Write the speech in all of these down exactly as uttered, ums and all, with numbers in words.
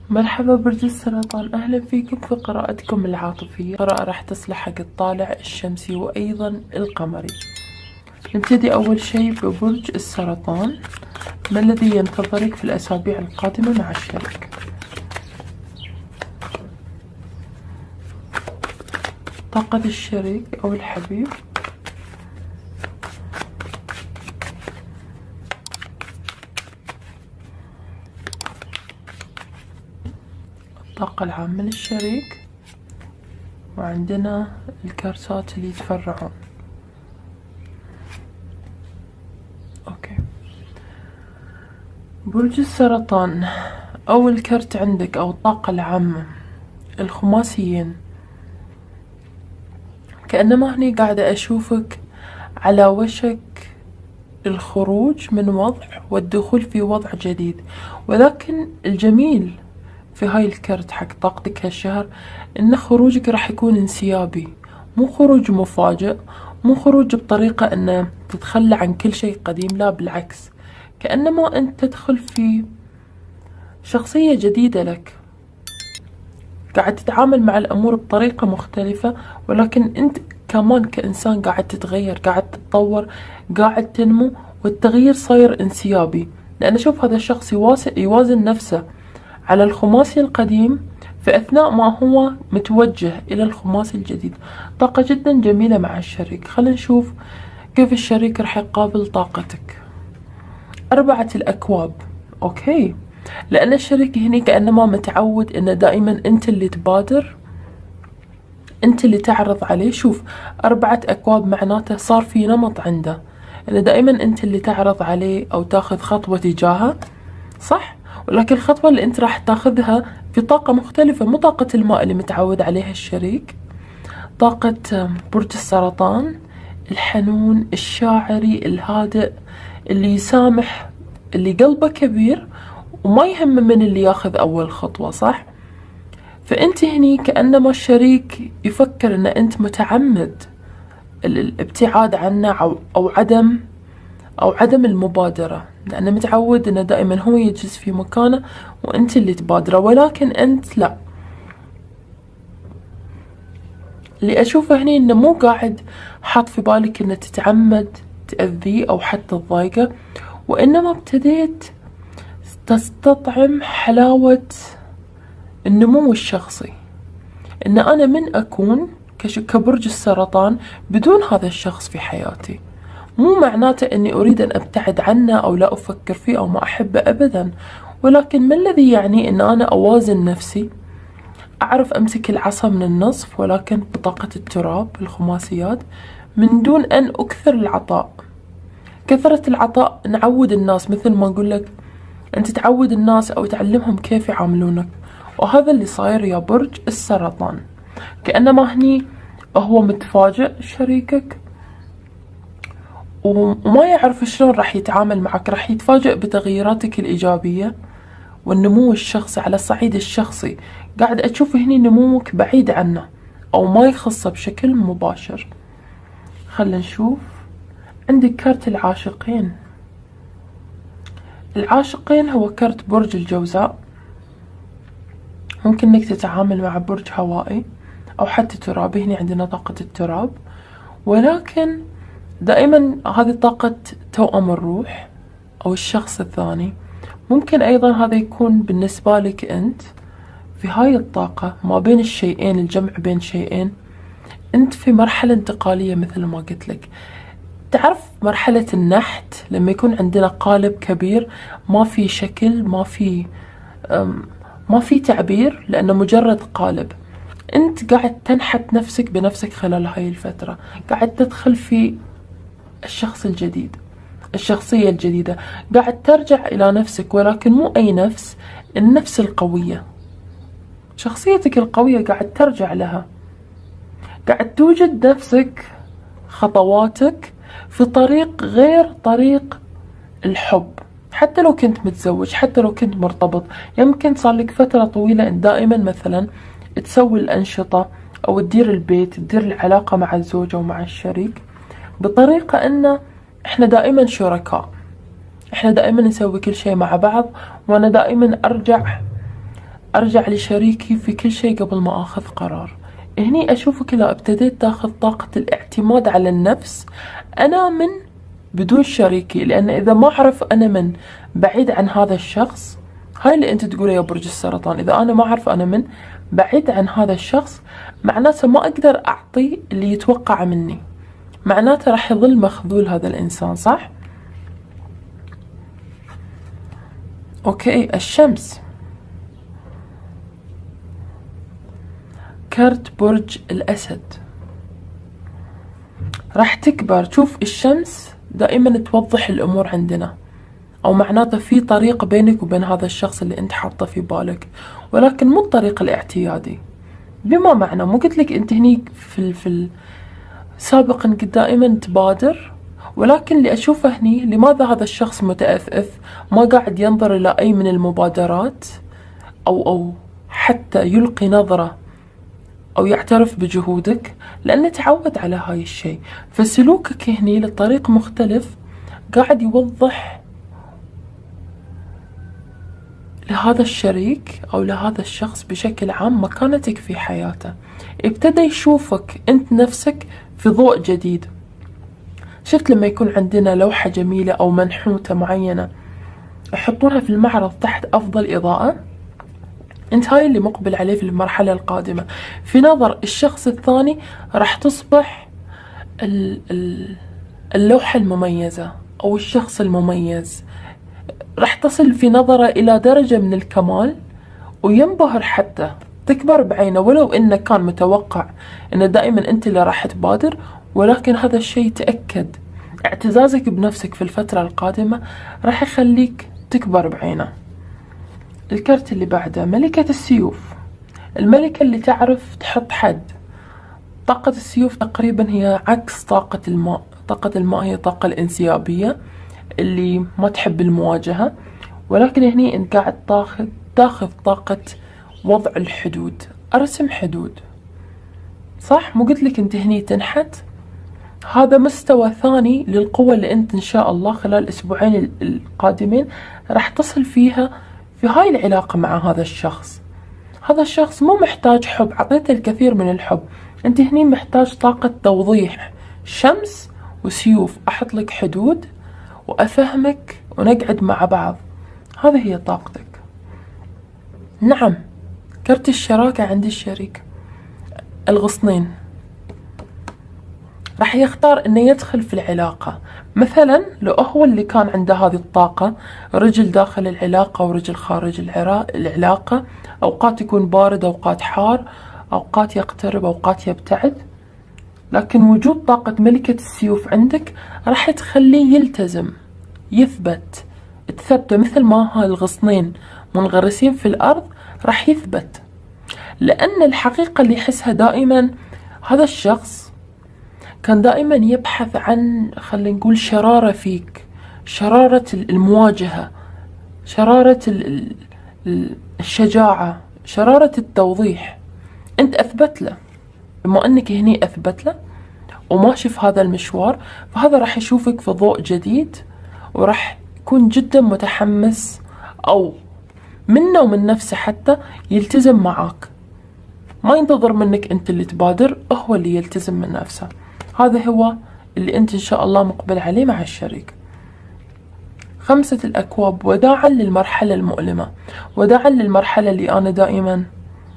مرحبا برج السرطان، أهلا فيكم في قراءتكم العاطفية. قراءة راح تصلح حق الطالع الشمسي وأيضا القمري. نبتدي أول شيء ببرج السرطان. ما الذي ينتظرك في الأسابيع القادمة مع الشريك؟ طاقة الشريك أو الحبيب. الطاقة العامة للشريك، وعندنا الكارتات اللي يتفرعون. اوكي، برج السرطان، اول كرت عندك او الطاقة العامة الخماسيين. كأنما هني قاعدة اشوفك على وشك الخروج من وضع والدخول في وضع جديد، ولكن الجميل في هاي الكرت حق طاقتك هالشهر ان خروجك راح يكون انسيابي، مو خروج مفاجئ، مو خروج بطريقة انه تتخلى عن كل شيء قديم، لا بالعكس، كأنما انت تدخل في شخصية جديدة لك، قاعد تتعامل مع الامور بطريقة مختلفة، ولكن انت كمان كإنسان قاعد تتغير، قاعد تتطور، قاعد تنمو، والتغيير صاير انسيابي. لأن أشوف هذا الشخص يوازن نفسه على الخماسي القديم في أثناء ما هو متوجه إلى الخماسي الجديد. طاقة جدا جميلة مع الشريك. خلينا نشوف كيف الشريك راح يقابل طاقتك. أربعة الأكواب. أوكي، لأن الشريك هني كأنما متعود إنه دائما أنت اللي تبادر، أنت اللي تعرض عليه. شوف، أربعة أكواب معناته صار في نمط عنده، إنه دائما أنت اللي تعرض عليه أو تاخذ خطوة تجاهه، صح؟ ولكن الخطوة اللي أنت راح تاخذها في طاقة مختلفة، مو طاقة الماء اللي متعود عليها الشريك. طاقة برج السرطان الحنون، الشاعري، الهادئ، اللي يسامح، اللي قلبه كبير وما يهم من اللي ياخذ أول خطوة، صح؟ فأنت هني كأنما الشريك يفكر أن أنت متعمد الابتعاد عنه أو, أو عدم أو عدم المبادرة، لأنه متعود أنه دائما هو يجلس في مكانه وأنت اللي تبادره، ولكن أنت لا. اللي أشوفه هني أنه مو قاعد حاط في بالك أنه تتعمد تأذيه أو حتى تضايقه، وإنما ابتديت تستطعم حلاوة النمو الشخصي. ان انا من اكون كبرج السرطان بدون هذا الشخص في حياتي، مو معناته اني اريد ان ابتعد عنه او لا افكر فيه او ما احبه ابدا، ولكن ما الذي يعني ان انا اوازن نفسي، اعرف امسك العصا من النصف ولكن بطاقة التراب الخماسيات، من دون ان اكثر العطاء. كثرة العطاء نعود الناس، مثل ما اقول لك انت تعود الناس او تعلمهم كيف يعاملونك، وهذا اللي صاير يا برج السرطان. كأنما هني هو متفاجئ شريكك وما يعرف شلون راح يتعامل معك، راح يتفاجئ بتغييراتك الإيجابية والنمو الشخصي. على الصعيد الشخصي قاعد أشوف هني نموك بعيد عنه أو ما يخصه بشكل مباشر. خلنا نشوف، عندك كارت العاشقين. العاشقين هو كارت برج الجوزاء. ممكن انك تتعامل مع برج هوائي او حتى ترابي، هنا عندنا طاقة التراب، ولكن دائما هذه طاقة توأم الروح او الشخص الثاني. ممكن ايضا هذا يكون بالنسبة لك انت في هاي الطاقة ما بين الشيئين، الجمع بين شيئين. انت في مرحلة انتقالية مثل ما قلت لك. تعرف مرحلة النحت لما يكون عندنا قالب كبير ما في شكل، ما في ما في تعبير لأنه مجرد قالب، أنت قاعد تنحت نفسك بنفسك خلال هاي الفترة، قاعد تدخل في الشخص الجديد، الشخصية الجديدة، قاعد ترجع إلى نفسك، ولكن مو أي نفس، النفس القوية، شخصيتك القوية قاعد ترجع لها، قاعد توجد نفسك خطواتك في طريق غير طريق الحب. حتى لو كنت متزوج، حتى لو كنت مرتبط، يمكن صار لك فترة طويلة ان دائما مثلا تسوي الأنشطة او تدير البيت، تدير العلاقة مع الزوج او مع الشريك بطريقة ان احنا دائما شركاء، احنا دائما نسوي كل شيء مع بعض، وانا دائما ارجع أرجع لشريكي في كل شيء قبل ما أخذ قرار. هني أشوفك لو ابتديت تاخذ طاقة الاعتماد على النفس، أنا من بدون شريكي، لأن إذا ما أعرف أنا من بعيد عن هذا الشخص، هاي اللي أنت تقوله يا برج السرطان، إذا أنا ما أعرف أنا من بعيد عن هذا الشخص معناته ما أقدر أعطي اللي يتوقع مني، معناته راح يظل مخذول هذا الإنسان، صح؟ أوكي. الشمس، كرت برج الأسد، راح تكبر. شوف الشمس دائما توضح الأمور عندنا، أو معناته في طريق بينك وبين هذا الشخص اللي أنت حاطه في بالك، ولكن مو الطريق الاعتيادي. بما معنى، مو قلت لك أنت هني في ال في ال سابقا كنت دائما تبادر، ولكن اللي أشوفه هني لماذا هذا الشخص متأفف ما قاعد ينظر إلى أي من المبادرات، أو أو حتى يلقي نظرة أو يعترف بجهودك، لأنه تعود على هاي الشيء. فسلوكك هني للطريق مختلف قاعد يوضح لهذا الشريك أو لهذا الشخص بشكل عام مكانتك في حياته. ابتدى يشوفك أنت نفسك في ضوء جديد. شفت لما يكون عندنا لوحة جميلة أو منحوتة معينة يحطونها في المعرض تحت أفضل إضاءة، انت هاي اللي مقبل عليه في المرحلة القادمة. في نظر الشخص الثاني راح تصبح اللوحة المميزة أو الشخص المميز، راح تصل في نظره إلى درجة من الكمال وينبهر، حتى تكبر بعينه، ولو إنه كان متوقع إن دائما أنت اللي راح تبادر، ولكن هذا الشيء تأكد اعتزازك بنفسك في الفترة القادمة راح يخليك تكبر بعينه. الكرت اللي بعده ملكة السيوف، الملكة اللي تعرف تحط حد. طاقة السيوف تقريبا هي عكس طاقة الماء. طاقة الماء هي الطاقة الانسيابية اللي ما تحب المواجهة، ولكن هني انت قاعد تاخذ تاخذ طاقة وضع الحدود، ارسم حدود، صح؟ مو قلت لك انت هني تنحت؟ هذا مستوى ثاني للقوة اللي انت ان شاء الله خلال الاسبوعين القادمين راح تصل فيها في هاي العلاقة مع هذا الشخص. هذا الشخص مو محتاج حب، عطيته الكثير من الحب، انت هني محتاج طاقة توضيح، شمس وسيوف، احط لك حدود وافهمك ونقعد مع بعض، هذه هي طاقتك. نعم، كرت الشراكة عند الشريك، الغصنين راح يختار انه يدخل في العلاقة. مثلا لو هو اللي كان عنده هذه الطاقة، رجل داخل العلاقة ورجل خارج العلاقة، اوقات يكون بارد، اوقات حار، اوقات يقترب، اوقات يبتعد، لكن وجود طاقة ملكة السيوف عندك راح تخليه يلتزم، يثبت، تثبته مثل ما هالغصنين منغرسين في الأرض راح يثبت. لأن الحقيقة اللي يحسها دائما هذا الشخص كان دائما يبحث عن، خلينا نقول، شرارة فيك، شرارة المواجهة، شرارة الشجاعة، شرارة التوضيح. انت اثبت له، بما انك هني اثبت له وماشي في هذا المشوار، فهذا راح يشوفك في ضوء جديد وراح يكون جدا متحمس، او منه ومن نفسه حتى يلتزم معاك، ما ينتظر منك انت اللي تبادر، هو اللي يلتزم من نفسه. هذا هو اللي انت ان شاء الله مقبل عليه مع الشريك. خمسة الأكواب، وداعا للمرحلة المؤلمة، وداعا للمرحلة اللي أنا دائما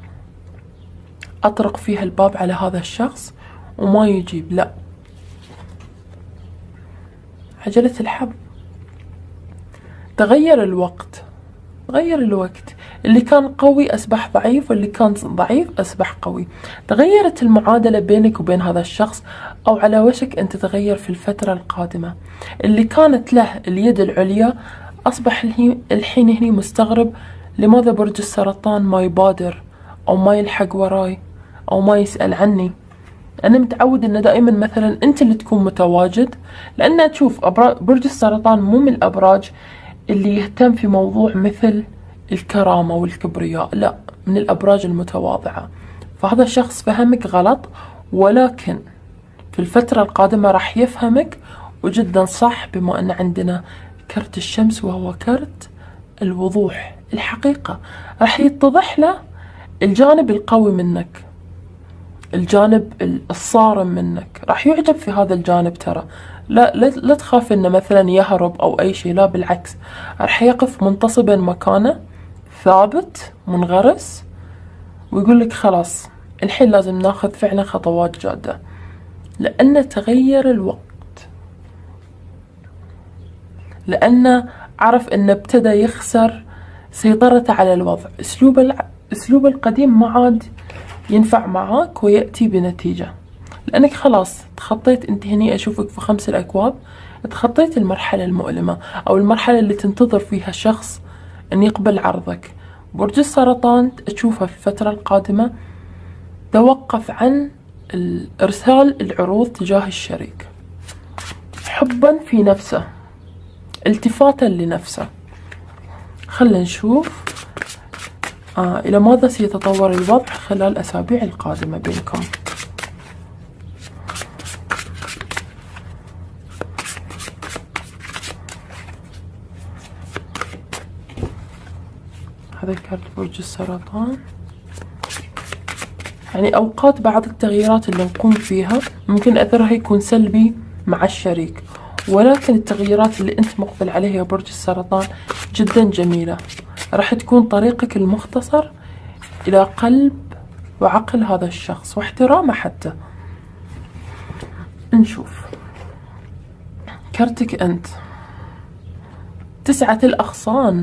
أطرق فيها الباب على هذا الشخص وما يجيب، لا، عجلة الحب. تغير الوقت، تغير الوقت، اللي كان قوي أصبح ضعيف، واللي كان ضعيف أصبح قوي. تغيرت المعادلة بينك وبين هذا الشخص، أو على وشك أن تتغير في الفترة القادمة. اللي كانت له اليد العليا أصبح الحين هني مستغرب لماذا برج السرطان ما يبادر أو ما يلحق وراي أو ما يسأل عني. أنا متعود أن دائما مثلا أنت اللي تكون متواجد، لأن تشوف برج السرطان مو من الأبراج اللي يهتم في موضوع مثل الكرامة والكبرياء، لا، من الأبراج المتواضعة. فهذا الشخص فهمك غلط، ولكن في الفترة القادمة راح يفهمك وجدا صح، بما أن عندنا كرت الشمس وهو كرت الوضوح، الحقيقة، راح يتضح له الجانب القوي منك، الجانب الصارم منك، راح يعجب في هذا الجانب. ترى لا لا, لا تخاف انه مثلا يهرب او اي شيء، لا بالعكس، راح يقف منتصبا مكانه ثابت منغرس، ويقول لك خلاص الحين لازم ناخذ فعلا خطوات جادة، لأنه تغير الوقت، لأنه عرف أنه ابتدى يخسر سيطرته على الوضع. أسلوب الع... أسلوب القديم ما عاد ينفع معاك ويأتي بنتيجة، لأنك خلاص تخطيت. أنت هني أشوفك في خمس الأكواب تخطيت المرحلة المؤلمة أو المرحلة اللي تنتظر فيها الشخص أن يقبل عرضك. برج السرطان تشوفها في الفترة القادمة توقف عن إرسال العروض تجاه الشريك، حبا في نفسه، التفاتا لنفسه. خلنا نشوف آه إلى ماذا سيتطور الوضع خلال الأسابيع القادمة بينكم. هذا كارت برج السرطان. يعني أوقات بعض التغييرات اللي نقوم فيها ممكن أثرها يكون سلبي مع الشريك، ولكن التغييرات اللي أنت مقبل عليها يا برج السرطان جدا جميلة، راح تكون طريقك المختصر إلى قلب وعقل هذا الشخص واحترامه حتى. نشوف كرتك أنت، تسعة الأغصان،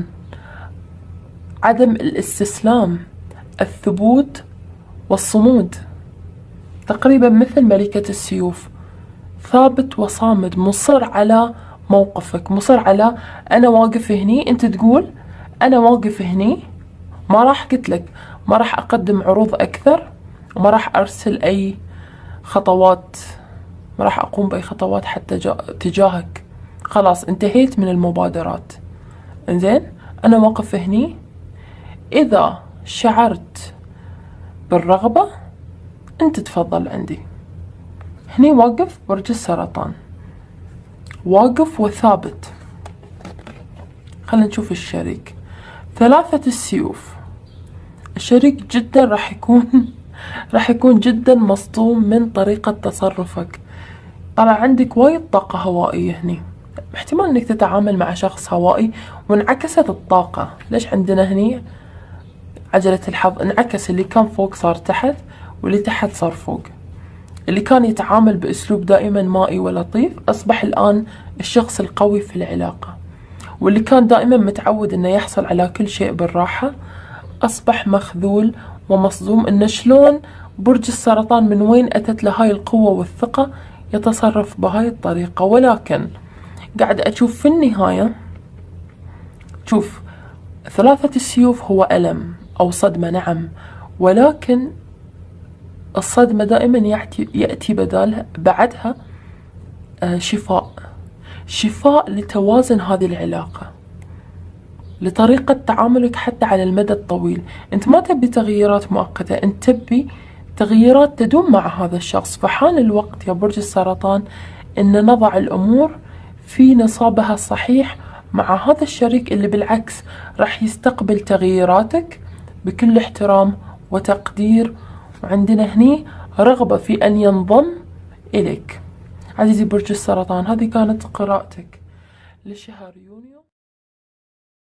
عدم الاستسلام، الثبوت والصمود، تقريبا مثل ملكة السيوف، ثابت وصامد، مصر على موقفك، مصر على أنا واقف هني. أنت تقول أنا واقف هني، ما راح قلت لك ما راح أقدم عروض أكثر، وما راح أرسل أي خطوات، ما راح أقوم بأي خطوات حتى تجاهك، خلاص انتهيت من المبادرات. إنزين أنا واقف هني، إذا شعرت بالرغبة أنت تفضل عندي. هني واقف برج السرطان، واقف وثابت. خلينا نشوف الشريك، ثلاثة السيوف. الشريك جدا راح يكون راح يكون جدا مصدوم من طريقة تصرفك. طلع عندك وايد طاقة هوائية هني، احتمال انك تتعامل مع شخص هوائي وانعكست الطاقة. ليش عندنا هني عجلة الحظ؟ انعكس، اللي كان فوق صار تحت، واللي تحت صار فوق. اللي كان يتعامل بأسلوب دائما مائي ولطيف أصبح الآن الشخص القوي في العلاقة، واللي كان دائما متعود أنه يحصل على كل شيء بالراحة أصبح مخذول ومصدوم أنه شلون برج السرطان من وين أتت له هاي القوة والثقة يتصرف بهاي الطريقة. ولكن قاعد أشوف في النهاية، شوف ثلاثة السيوف هو ألم أو صدمة، نعم، ولكن الصدمة دائما يأتي, يأتي بدالها بعدها شفاء، شفاء لتوازن هذه العلاقة، لطريقة تعاملك حتى على المدى الطويل. أنت ما تبي تغييرات مؤقتة، أنت تبي تغييرات تدوم مع هذا الشخص. فحان الوقت يا برج السرطان أن نضع الأمور في نصابها الصحيح مع هذا الشريك اللي بالعكس راح يستقبل تغييراتك بكل احترام وتقدير، وعندنا هني رغبة في أن ينضم إليك. عزيزي برج السرطان، هذه كانت قراءتك لشهر يونيو.